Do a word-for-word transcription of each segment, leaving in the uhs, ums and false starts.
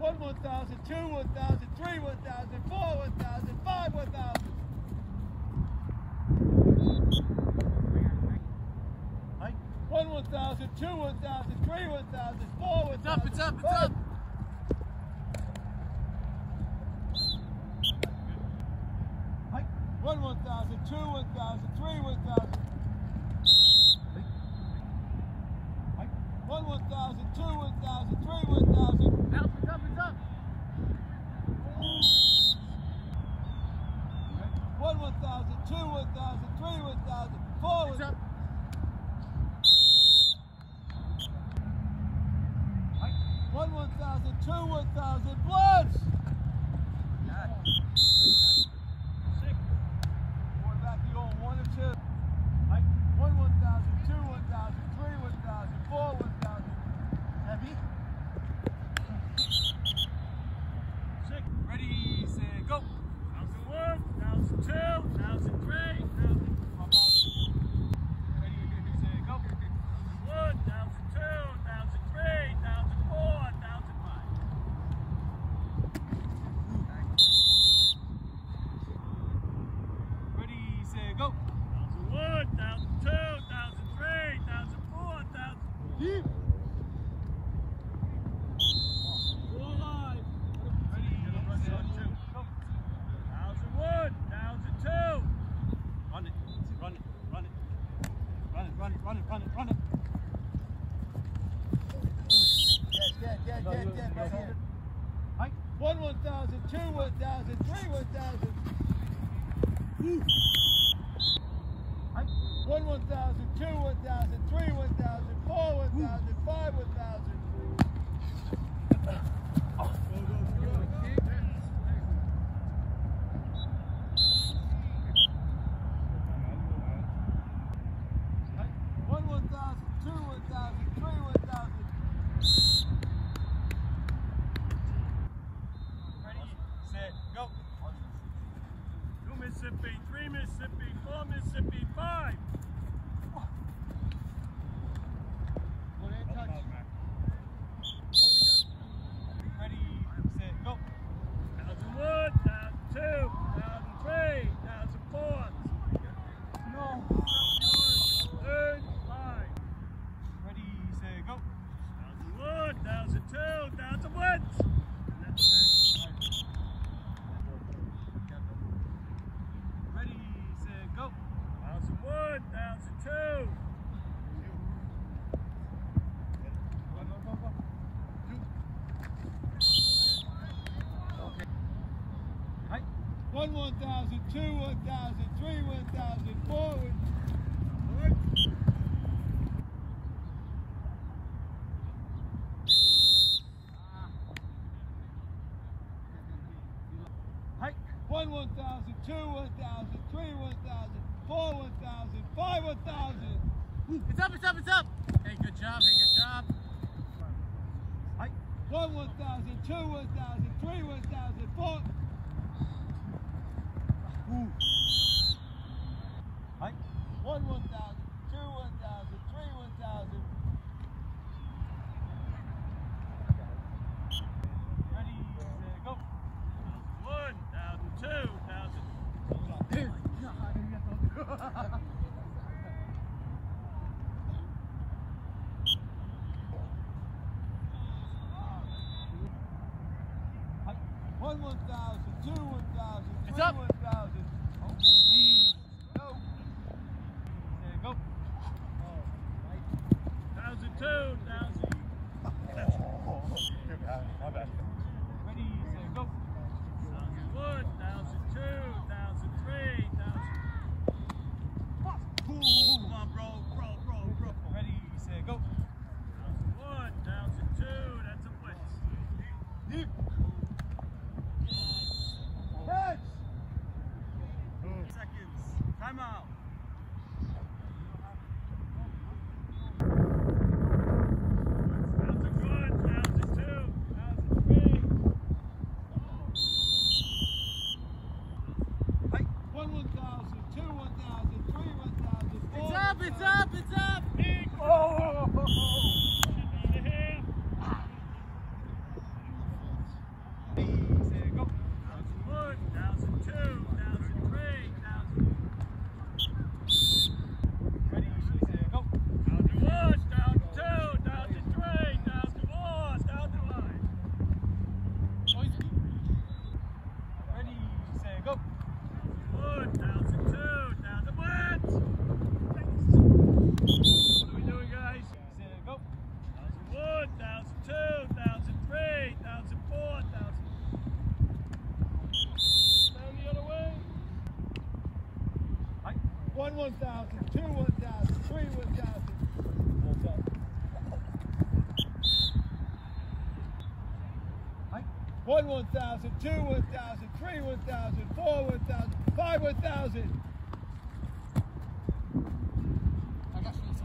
One one thousand, two one thousand, three one thousand, four one thousand, five one thousand. One one thousand, two one thousand, three one thousand, four one thousand. It's up, it's up, it's up. One one thousand, two one thousand, three one thousand. One one thousand, two one thousand, three one thousand. Now it's up, it's up. One one thousand, two one thousand, three one thousand, four one thousand. It's up. One one thousand, two one thousand, bloods. Six. Going back to your one or two. One one thousand, two one thousand, three one thousand, four one thousand. Heavy. Six. Ready, set, go. Thousand one, thousand two, thousand three, thousand. Ready, set, go. One, thousand two, thousand three, thousand four, thousand five. Ready, set, go. Thousand one, thousand two, thousand three, thousand four, thousand. Deep. Still alive. Ready, set, Thousand go. one, thousand two. Run it, run it, run it. Run it, run it, run it, run it, run it. Get, get, get, get, get, get. One one thousand, two one thousand, three one thousand. One one thousand, two one thousand, three one thousand, four one thousand, five one thousand. One one thousand, two one thousand, three one thousand. Ready, set, go. Two Mississippi, three Mississippi, four Mississippi, five. Ready, set, go. Thousand one, thousand two, thousand three, thousand four. No. Third, five. Ready, set, go. Thousand one, thousand two, thousand one. Ready, set, go. Thousand one, thousand two. One one thousand, two one thousand, three one thousand, four one. One one thousand, two one thousand, three one thousand, four one thousand, five one thousand. It's up, it's up, it's up. Hey, good job, hey, good job. One one thousand, two one thousand, three one thousand, four. One one thousand, two one thousand, three one thousand. Ready, set, go. One thousand, two thousand. One one thousand, two one thousand, It's three up. one thousand. Go. Set, go. Thousand two thousand. Ready, set, go. Thousand one, thousand two, thousand three, thousand. Come on, bro, bro, bro, bro. Ready, set, go. Thousand one, thousand two, that's a blitz. Deep. Catch! Seconds. Time out. Thousand one, thousand two, thousand three. One one thousand, two one thousand, three one thousand, four. It's up, it's up, it's up. Oh! One one thousand, two one thousand, three one thousand, four one thousand, five one thousand. I got you inside.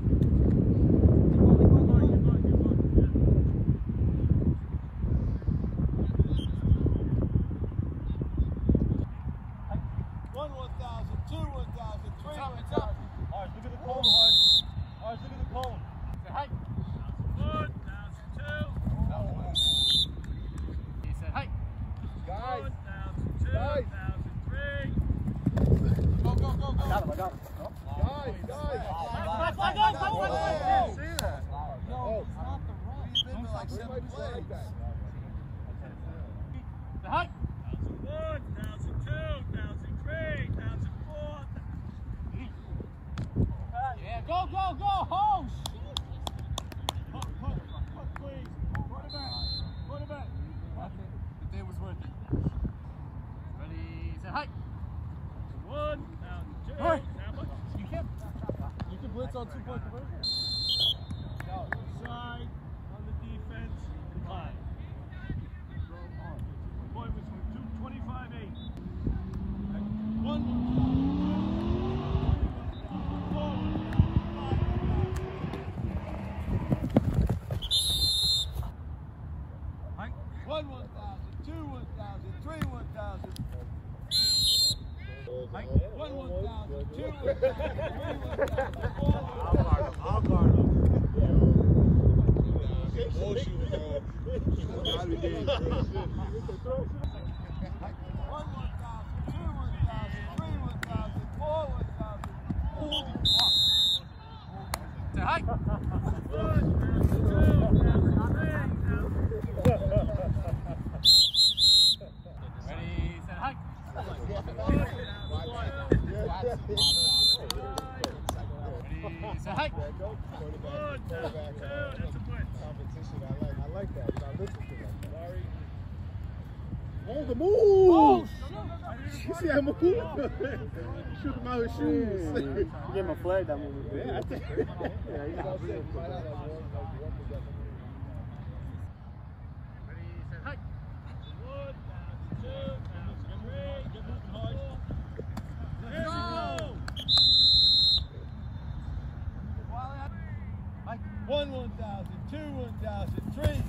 One one thousand, two one thousand, three It's up, one it's up. thousand. Ours, look at the cone, Ours. Ours, look at the cone. Say hi. One thousand, two. He said hi. Guys. One thousand, two Guys. thousand, three. Go, go, go, go. I got him, I got him. Guys, guys. Flag, flag, go, go, Oh, flag, I flag. didn't see that. No, it's not the run. We've been to like seven plays. Say hi. One thousand, two thousand, three thousand, four. Yeah, go, go, go. Oh, shit. Put, put, put, please. Put it back. Put it back. The day was worth it. Ready, say hi. One thousand, two Hey. thousand. You can. You can blitz on two point conversion. Side on the defense. Line. Boy was two twenty-five eight. One. One one thousand, two one thousand, three one thousand. One one thousand, two one thousand, three one thousand, four one thousand. I'll guard him. One one thousand, two one thousand, three one thousand, four one thousand. Say hi. Ready, say hi. Ready, say hi. Competition, I like, I like that. I listen to that. Sorry. Oh, the move! Oh, You see that move? Shoot him out his shoes. You gave him a flag that movie. Yeah, I think. Yeah, he's not Ready, say hi. One one thousand, two one thousand, three.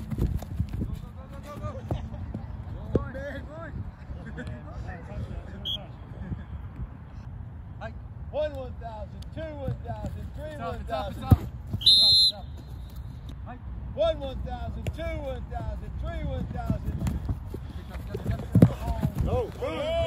One one thousand, two one thousand, three It's up, one it's up, it's thousand. up. It's up, it's up. Hi. One one thousand, two one thousand, three one thousand. Go, go.